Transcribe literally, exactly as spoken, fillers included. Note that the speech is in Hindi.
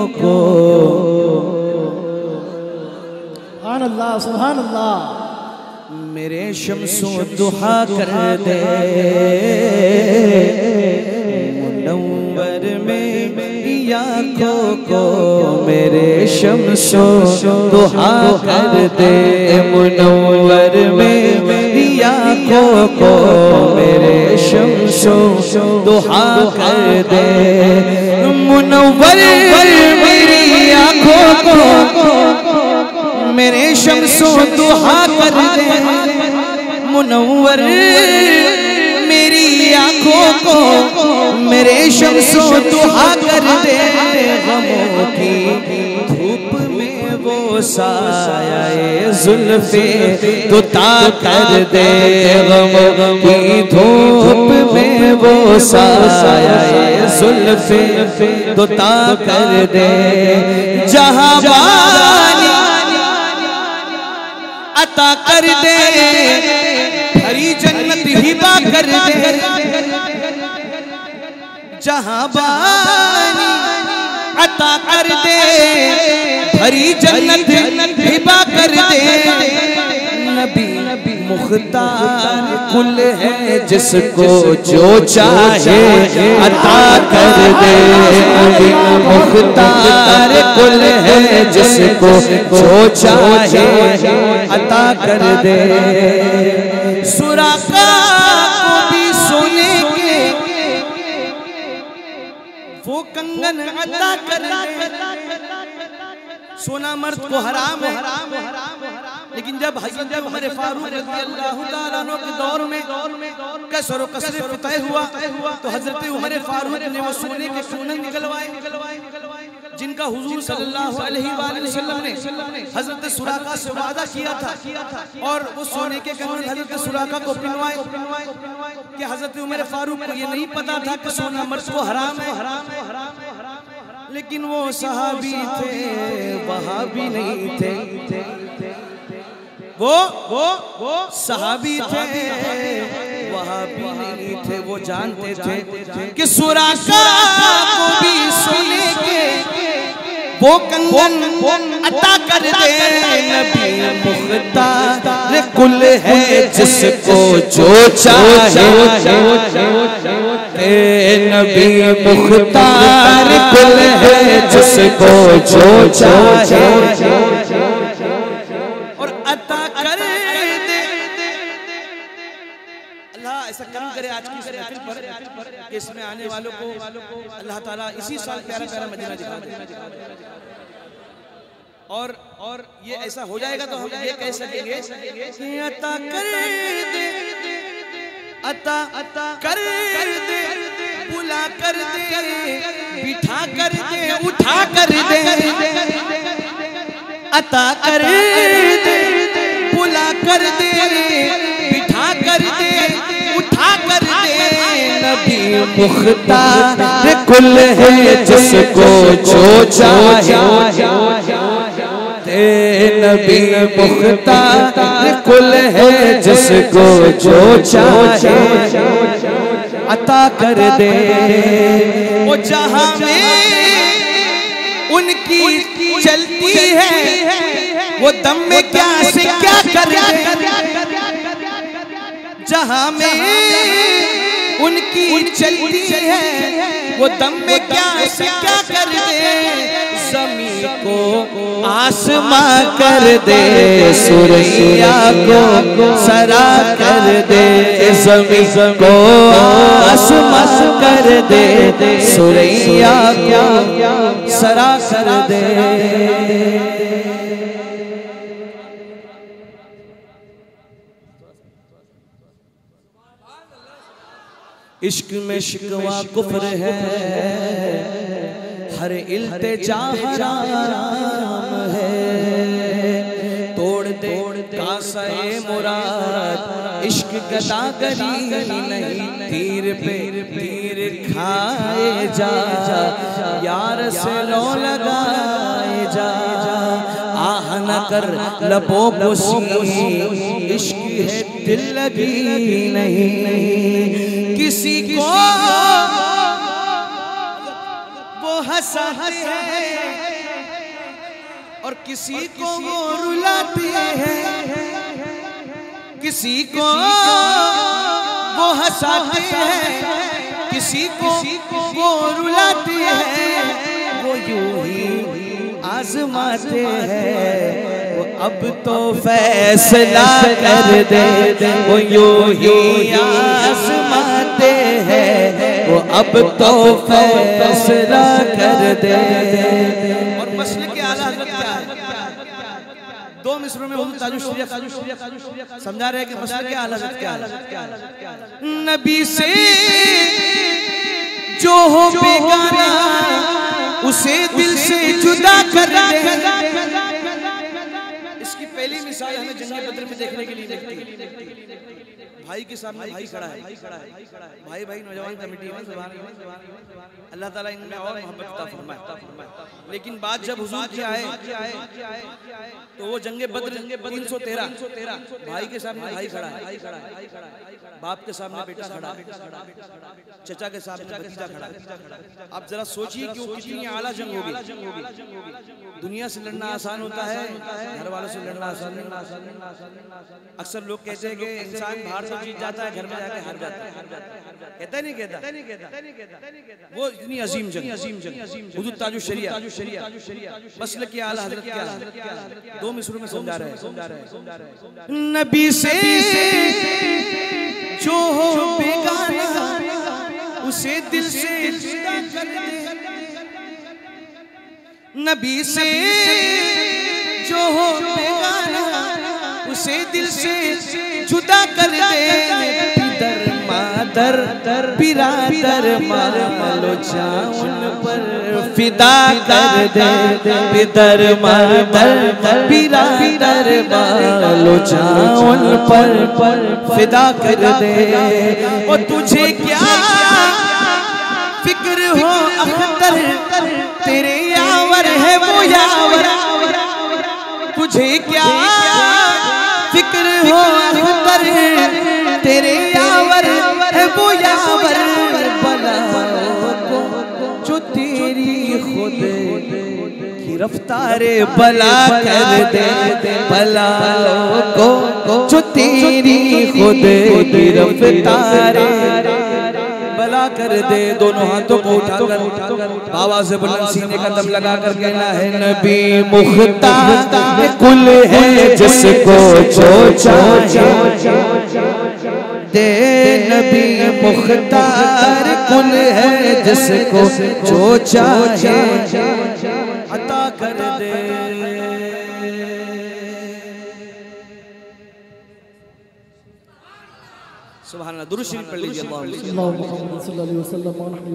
को। सुभान अल्लाह सुभान अल्लाह। मेरे शम्सो दुहा कर दे मुनव्वर में आँखों को। मेरे शम्सो दुहा कर दे मुनव्वर में आँखों को। मेरे शम्सो दुहा कर दे मुनव्वर मेरी आँखों को। मेरे शम्सो दुहा कर दे मुनव्वर मेरी आँखों को। मेरे शम्सो दुहा कर दे गमों की धूप में वो साया जुल्फे दुता कर दे। गमों की धूप में वो साया जुल्फे दुता कर दे। जहाँ बानी अता कर दे हरी जन्नत हिबा कर दे। जहाँ बानी अता कर दे हरी जन्नत हिबा कर दे। नबी मुख्तार कुल है जिसको जो चाहे अता कर दे। नबी मुख्तार कुल है जिसको जो चाहे अता कर दे। सुराका को भी सोने के वो कंगन अता कर दे। सोना मर्द को हराम है, लेकिन जब हज़रत उमर फारूक रज़ियल्लाहु ताला अन्हु के दौर में कसर व कसर फतह हुआ तो हज़रत उमर फारूक ने वो सोने के कंगन निकलवाए जिनका हुजूर सल्लल्लाहु अलैहि वसल्लम ने हज़रत सुराका से वादा किया था। और वो सोने के कंगन हज़रत सुराका को पहनवाए कि हज़रत उमर फारूक को ये नहीं पता था कि सोना मर्द को हराम है, लेकिन वो सहाबी थे वहाबी नहीं थे। वो वो वो सहाबी थे वहाबी नहीं थे। वो जानते थे कि सुराका को भी सोने के वो कंगन अता कर दे। नबी मुख्तार कुल है जिसको जो चाहे। नबी मुख्तार कुल है जिसको जो चाहे और अता कर दे। अल्लाह ऐसा करम करे आज की इस महफिल पर कि इसमें आने वालों को अल्लाह ताला इसी साल प्यारा प्यारा मदीना दिखा दे। और और ये ऐसा हो जाएगा तो हम ये कह सकेंगे कि अता कर दे अता अता कर दे बुला कर दे बिठा कर दे उठा कर दे। अता कर दे बुला कर दे बिठा कर दे उठा कर दे। नबी मुख्तार कुल है जिसको जो चाहे। नबी मुख्तार कुल है जिसको जो चाहे अता कर दे। वो जहां में उनकी चलती है वो दम में क्या से क्या कर दे। जहां में उनकी चलती है वो दम में क्या से क्या कर दे। ज़मीन को आसमां कर दे सुरैया को सरा कर दे। ज़मीन को आसमां कर दे सुरैया को सरा कर दे। इश्क में शिकवा कुफ्र है हर इल्तिजा हराम है। तोड़ दे कासाए मुराद इश्क गदागरी नहीं। तीर पे तीर खाए जा यार से लो लगाए जा। आह न कर लबों को सी इश्क है दिल लगी नहीं। किसी को वो हंसा है और किसी को वो रुलाती है, किसी को वो हंसाती है, किसी को वो रुलाती है, वो यूं ही आजमाते हैं। वो अब तो फैसला कर दे, वो यूं ही आजमाते हैं, वो अब तो फैसला कर दे। और मसले के आला हज़रत क्या है? दो मिसरों में हुज़ूर ताजुश शरीफ समझा रहे हैं कि मसले के आला हज़रत क्या है। नबी से जो हो बेगाना उसे दिल से जुदा कर दे। इसकी पहली मिसाल हमें जंग बद्र में देखने के लिए मिलती है। भाई के सामने भाई खड़ा है, भाई भाई नौजवान कमेटी में सुभान अल्लाह, अल्लाह ताला इनमें और मोहब्बत अता फरमाए। लेकिन बात जब हुजूर की आए तो वो जंग बद्र तीन सौ तेरह, भाई के सामने भाई खड़ा है, बाप के सामने बेटा खड़ा है, चचा के सामने भतीजा खड़ा है। आप जरा सोचिए कि वो कितनी आला जंग होगी। दुनिया से लड़ना आसान होता है, घर वालों से लड़ना आसान नहीं। अक्सर लोग कहते हैं कि इंसान बाहर से जीत जाता है, घर में जाके हार जाता है। कहता नहीं कहता वो इतनी अजीम जंग हुज़ूर ताजुश शरीयत मसले की आला हज़रत क्या दो मिसरों में समझा रहे हैं। नबी से जो हो बेगाना उसे दिल से जुदा कर दे। नबी से जो हो बेगाना उसे दिल से जुदा कर दे। पितर मादर बिरादर मालो जाऊन पर फिदा कर दे। पितर मादर बिरादर मालो जाऊन पर फिदा कर दे। और तुझे क्या फिक्र हो अख्तर, तेरे यावर है वो यावर। तुझे क्या फिक्र हो अख्तर, तेरे यावर है वो यावर। बलाओं को जो तेरी खुद की रफ्तारे बला कर दे। बलाओं को जो तेरी खुद की रफ्तारे बला कर दे। दोनों हाथों को उठाकर बाबा से बुलंद सीने का दम लगा कर कहना है, नबी मुख्तार कुल है जिसको जो चाहे दे। नबी मुख्तार कुल है जिसको जो चाहे अता कर दे। सुभान अल्लाह। दुरूद शरीफ पढ़ लीजिए।